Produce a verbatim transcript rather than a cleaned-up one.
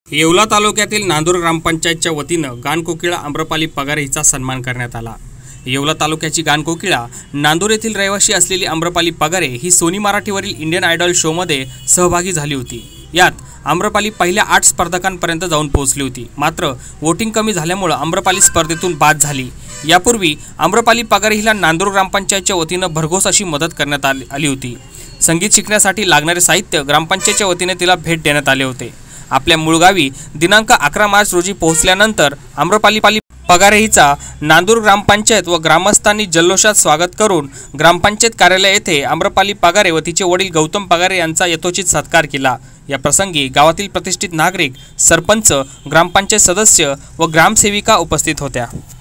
येवला तालुक्यातील नांदूर ग्रामपंचायतच्या वतीनं गानकोकिळा आम्रपाली पगारे हिचा सन्मान करण्यात आला। येवला तालुक्याची गानकोकिळा नांदूर येथील रहिवासी असलेली आम्रपाली पगारे ही सोनी मराठीवरील इंडियन आयडॉल शोमध्ये सहभागी झाली होती। यात आम्रपाली पहिल्या आठ स्पर्धकांपर्यंत जाऊन पोहोचली होती, मात्र वोटिंग कमी झाल्यामुळे आम्रपाली स्पर्धेतून बाद झाली। यापूर्वी आम्रपाली पगारे हिला नांदूर ग्रामपंचायतच्या वतीनं भरघोस अशी मदत करण्यात आली होती। संगीत शिकण्यासाठी लागणारे साहित्य ग्रामपंचायतच्या वतीने तिला भेट देण्यात आले होते। आपल्या मूळ गावी दिनांक अकरा मार्च रोजी पोहोचल्यानंतर आम्रपाली पगारे हिचा नांदूर ग्रामपंचायत व ग्रामस्थांनी जल्लोषात स्वागत करून ग्रामपंचायत कार्यालय येथे आम्रपाली पगारे व तिचे वडील गौतम पगारे यांचा यथोचित सत्कार केला। या प्रसंगी गावातील प्रतिष्ठित नागरिक, सरपंच, ग्रामपंचायत सदस्य व ग्रामसेविका उपस्थित होत्या।